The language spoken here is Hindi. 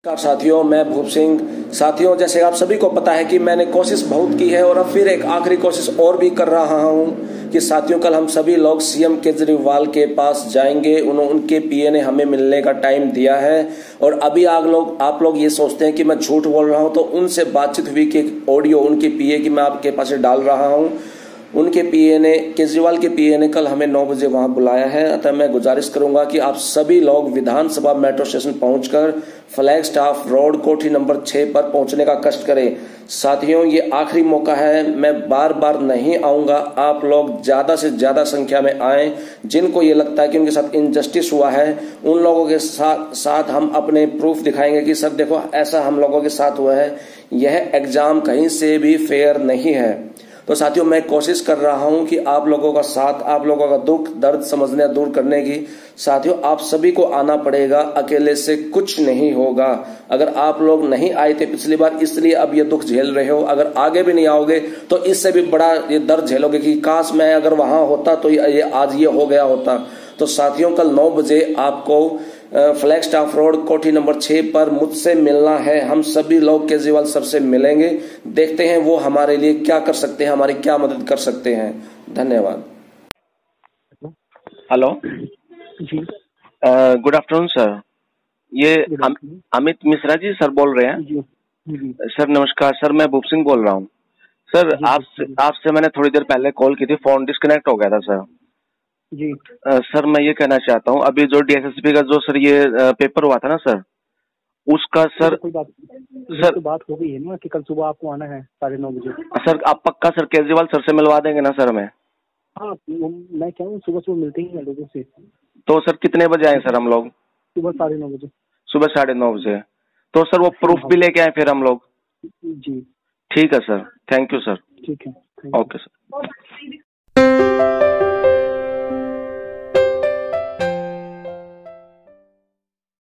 नमस्कार साथियों, मैं भूप सिंह। साथियों, जैसे आप सभी को पता है कि मैंने कोशिश बहुत की है और अब फिर एक आखिरी कोशिश और भी कर रहा हूं कि साथियों कल हम सभी लोग सीएम केजरीवाल के पास जाएंगे। उनके पीए ने हमें मिलने का टाइम दिया है और अभी आप लोग ये सोचते हैं कि मैं झूठ बोल रहा हूं, तो उनसे बातचीत हुई कि ऑडियो उनके पीए की मैं आपके पास डाल रहा हूं। उनके पीए ने, केजरीवाल के पीए ने कल हमें 9 बजे वहां बुलाया है। अतः मैं गुजारिश करूंगा कि आप सभी लोग विधानसभा मेट्रो स्टेशन पहुंचकर फ्लैग स्टाफ रोड कोठी नंबर 6 पर पहुंचने का कष्ट करें। साथियों, ये आखिरी मौका है, मैं बार बार नहीं आऊंगा। आप लोग ज्यादा से ज्यादा संख्या में आए। जिनको ये लगता है कि उनके साथ इनजस्टिस हुआ है, उन लोगों के साथ हम अपने प्रूफ दिखाएंगे कि सर देखो, ऐसा हम लोगों के साथ हुआ है। यह एग्जाम कहीं से भी फेयर नहीं है। तो साथियों, मैं कोशिश कर रहा हूं कि आप लोगों का साथ, आप लोगों का दुख दर्द समझने दूर करने की। साथियों, आप सभी को आना पड़ेगा, अकेले से कुछ नहीं होगा। अगर आप लोग नहीं आए थे पिछली बार, इसलिए अब ये दुख झेल रहे हो। अगर आगे भी नहीं आओगे तो इससे भी बड़ा ये दर्द झेलोगे कि काश मैं अगर वहां होता तो ये आज ये हो गया होता। तो साथियों, कल 9 बजे आपको फ्लैग स्टाफ रोड कोठी नंबर 6 पर मुझसे मिलना है। हम सभी लोग केजरीवाल सर से मिलेंगे। देखते हैं वो हमारे लिए क्या कर सकते हैं, हमारी क्या मदद कर सकते हैं। धन्यवाद। हेलो जी, गुड आफ्टरनून सर। ये अमित मिश्रा जी सर बोल रहे हैं? जी। सर नमस्कार सर, मैं भूप सिंह बोल रहा हूँ। सर आपसे मैंने थोड़ी देर पहले कॉल की थी, फोन डिस्कनेक्ट हो गया था सर। जी। सर मैं ये कहना चाहता हूँ, अभी जो डीएसएसपी का जो सर ये पेपर हुआ था ना सर, उसका सर कोई बात सर तो बात हो गई है ना कि कल सुबह आपको आना है 9:30 बजे। सर आप पक्का सर केजरीवाल सर से मिलवा देंगे ना सर हमें? हाँ, मैं क्या हूँ, सुबह मिलते ही हैं लोगों से। तो सर कितने बजे आए सर हम लोग? सुबह 9:30 बजे। सुबह 9:30 बजे। तो सर वो प्रूफ भी लेके आए फिर हम लोग? जी ठीक है सर, थैंक यू सर। ठीक है। Okay sir.